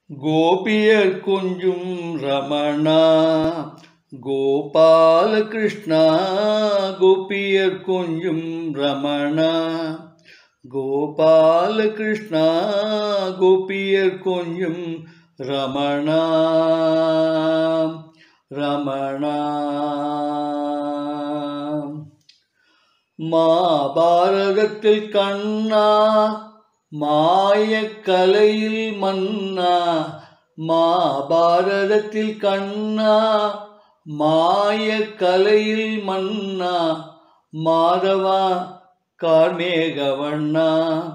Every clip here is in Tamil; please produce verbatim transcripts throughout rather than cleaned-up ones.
கோபியர் கொஞ்சும் ரமணா கோபால கிருஷ்ணா. கோபியர் கொஞ்சும் ரமணா கோபால கிருஷ்ணா. கோபியர் கொஞ்சும் ரமணா ரமணா. மாபாரதத்தில் கண்ணா மாயக்கலையில் மன்னா. மாபாரதத்தில் கண்ணா மாயக்கலையில் மன்னா. மாதவா கார்மேகவண்ணா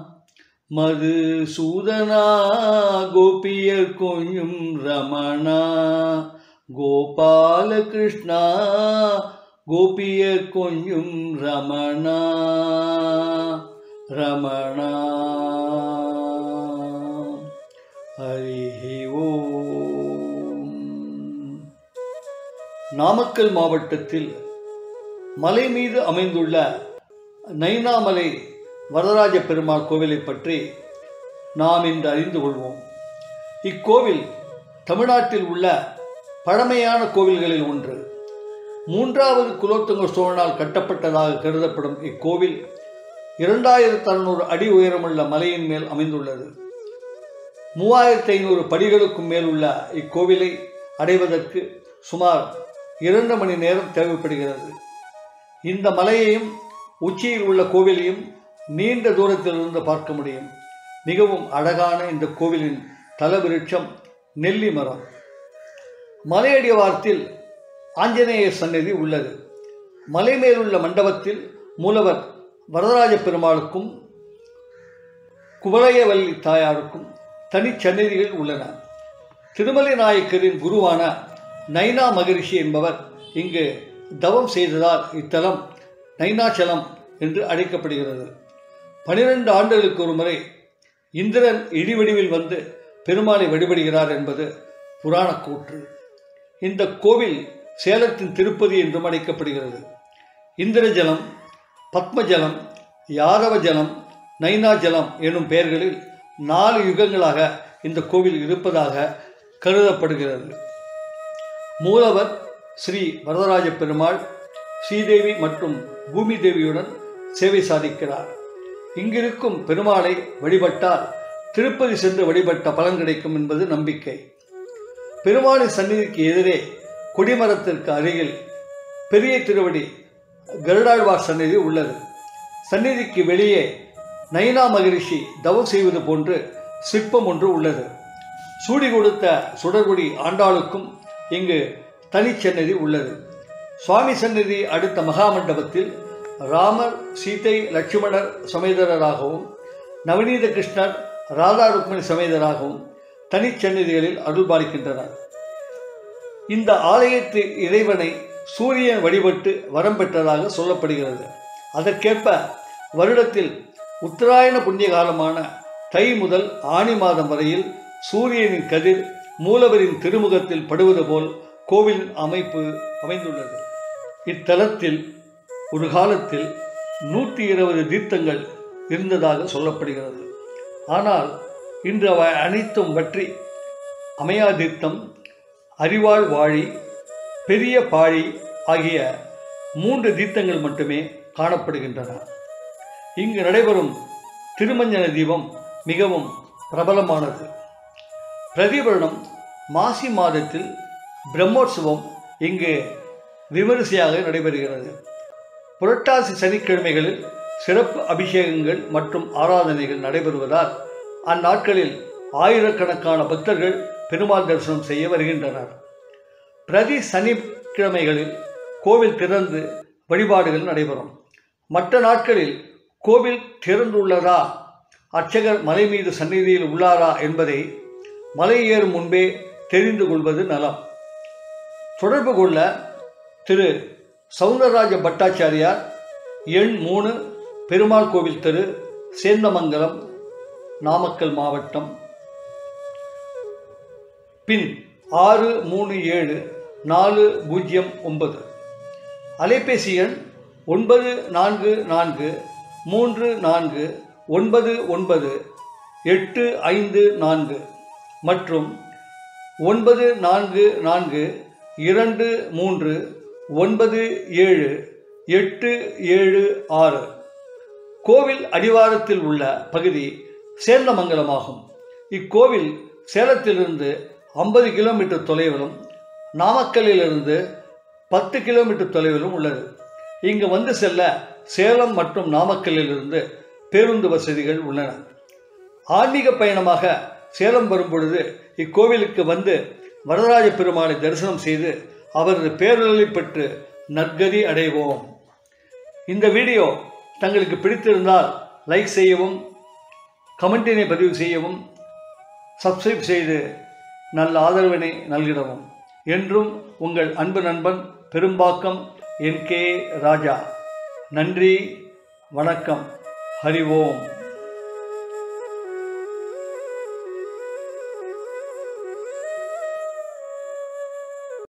மதுசூதனா. கோபியர் கொஞ்சும் ரமணா கோபால கிருஷ்ணா. கோபியர் கொஞ்சும் ரமணா ரமணா. ஹரி ஓம். நாமக்கல் மாவட்டத்தில் மலை மீது அமைந்துள்ள நைனாமலை வரதராஜ பெருமாள் கோவிலை பற்றி நாம் இன்று அறிந்து கொள்வோம். இக்கோவில் தமிழ்நாட்டில் உள்ள பழமையான கோவில்களில் ஒன்று. மூன்றாவது குலோத்துங்க சோழனால் கட்டப்பட்டதாக கருதப்படும் இக்கோவில் இரண்டாயிரத்து அறுநூறு அடி உயரமுள்ள மலையின் மேல் அமைந்துள்ளது. மூவாயிரத்தி ஐநூறு படிகளுக்கும் மேல் உள்ள இக்கோவிலை அடைவதற்கு சுமார் இரண்டு மணி நேரம் தேவைப்படுகிறது. இந்த மலையையும் உச்சியில் உள்ள கோவிலையும் நீண்ட தூரத்திலிருந்து பார்க்க முடியும். மிகவும் அழகான இந்த கோவிலின் தலவிருட்சம் நெல்லி மரம். மலையடிவாரத்தில் ஆஞ்சநேயர் சன்னதி உள்ளது. மலை மேலுள்ள மண்டபத்தில் மூலவர் வரதராஜ பெருமாளுக்கும் குவளையவல்லி தாயாருக்கும் தனிச்சன்னதிகள் உள்ளன. திருமலை நாயக்கரின் குருவான நைனா மகரிஷி என்பவர் இங்கு தவம் செய்ததால் இத்தலம் நைனாச்சலம் என்று அழைக்கப்படுகிறது. பனிரெண்டு ஆண்டுகளுக்கு ஒரு முறை இந்திரன் இடிவடிவில் வந்து பெருமாளை வழிபடுகிறார் என்பது புராண கூற்று. இந்த கோவில் சேலத்தின் திருப்பதி என்றும் அழைக்கப்படுகிறது. இந்திரஜலம், பத்மஜலம், யாதவ ஜலம், நைனா ஜலம் எனும் பெயர்களில் நாலு யுகங்களாக இந்த கோவில் இருப்பதாக கருதப்படுகிறது. மூலவர் ஸ்ரீ வரதராஜ பெருமாள் ஸ்ரீதேவி மற்றும் பூமி தேவியுடன் சேவை சாதிக்கிறார். இங்கிருக்கும் பெருமாளை வழிபட்டால் திருப்பதி சென்று வழிபட்ட பலன் கிடைக்கும் என்பது நம்பிக்கை. பெருமாளின் சந்நிதிக்கு எதிரே கொடிமரத்திற்கு அருகில் பெரிய திருவடி கருடாழ்வார் சந்நிதி உள்ளது. சந்நிதிக்கு வெளியே நைனா மகரிஷி தவம் செய்வது போன்று சிற்பம் ஒன்று உள்ளது. சூடி கொடுத்த சுடர்குடி ஆண்டாளுக்கும் இங்கு தனிச்சன்னதி உள்ளது. சுவாமி சந்நிதி அடுத்த மகாமண்டபத்தில் ராமர், சீதை, லட்சுமணர் சமேதரராகவும் நவநீத கிருஷ்ணர், ராதா ருக்மணி சமேதராகவும் தனிச்சன்னதிகளில் அருள்பாலிக்கின்றனர். இந்த ஆலயத்து இறைவனை சூரியன் வழிபட்டு வரம் பெற்றதாக சொல்லப்படுகிறது. அதற்கேற்ப வருடத்தில் உத்தராயண புண்ணிய காலமான தை முதல் ஆனி மாதம் வரையில் சூரியனின் கதிர் மூலவரின் திருமுகத்தில் படுவது போல் கோவிலின் அமைப்பு அமைந்துள்ளது. இத்தலத்தில் ஒரு காலத்தில் நூற்றி இருபது தீர்த்தங்கள் இருந்ததாக சொல்லப்படுகிறது. ஆனால் இன்று அவை அனைத்தும் வற்றி அமையா தீர்த்தம், அறிவாள் வாழி, பெரிய பாழி ஆகிய மூன்று தீர்த்தங்கள் மட்டுமே காணப்படுகின்றன. இங்கு நடைபெறும் திருமஞ்சன தீபம் மிகவும் பிரபலமானது. பிரதி வருடம் மாசி மாதத்தில் பிரம்மோற்சவம் இங்கு விமரிசையாக நடைபெறுகிறது. புரட்டாசி சனிக்கிழமைகளில் சிறப்பு அபிஷேகங்கள் மற்றும் ஆராதனைகள் நடைபெறுவதால் அந்நாட்களில் ஆயிரக்கணக்கான பக்தர்கள் பெருமாள் தரிசனம் செய்ய வருகின்றனர். பிரதி சனிக்கிழமைகளில் கோவில் திறந்து வழிபாடுகள் நடைபெறும். மற்ற நாட்களில் கோவில் திறந்துள்ளதா, அர்ச்சகர் மலை மீது சந்நிதியில் உள்ளாரா என்பதை மலை ஏறும் முன்பே தெரிந்து கொள்வது நலம். தொடர்பு கொள்ள திரு சவுந்தரராஜ பட்டாச்சாரியார், எண் மூணு, பெருமாள் கோவில் தெரு, சேந்தமங்கலம், நாமக்கல் மாவட்டம், பின் ஆறு மூணு ஏழு நாலு பூஜ்ஜியம் ஒன்பது. அலைபேசி எண் ஒன்பது நான்கு நான்கு மூன்று நான்கு ஒன்பது ஒன்பது எட்டு ஐந்து நான்கு. மற்றும் ஒன்பது நான்கு நான்கு இரண்டு மூன்று ஒன்பது ஏழு எட்டு ஏழு ஆறு. கோவில் அடிவாரத்தில் உள்ள பகுதி சேந்தமங்கலமாகும். இக்கோவில் சேலத்திலிருந்து ஐம்பது கிலோமீட்டர் தொலைவிலும் நாமக்கல்லிலிருந்து பத்து கிலோமீட்டர் தொலைவிலும் உள்ளது. இங்கு வந்து செல்ல சேலம் மற்றும் நாமக்கல்லிலிருந்து பேருந்து வசதிகள் உள்ளன. ஆன்மீக பயணமாக சேலம் வரும் பொழுது இக்கோவிலுக்கு வந்து வரதராஜ பெருமானை தரிசனம் செய்து அவரது பேரருளை பெற்று நற்கதி அடைவோம். இந்த வீடியோ தங்களுக்கு பிடித்திருந்தால் லைக் செய்யவும், கமெண்டினை பதிவு செய்யவும், சப்ஸ்கிரைப் செய்து நல்ல ஆதரவினை நல்கிடவும். என்றும் உங்கள் அன்பு நண்பன் பெரும்பாக்கம் என் கே ராஜா. நன்றி, வணக்கம். ஹரி ஓம்.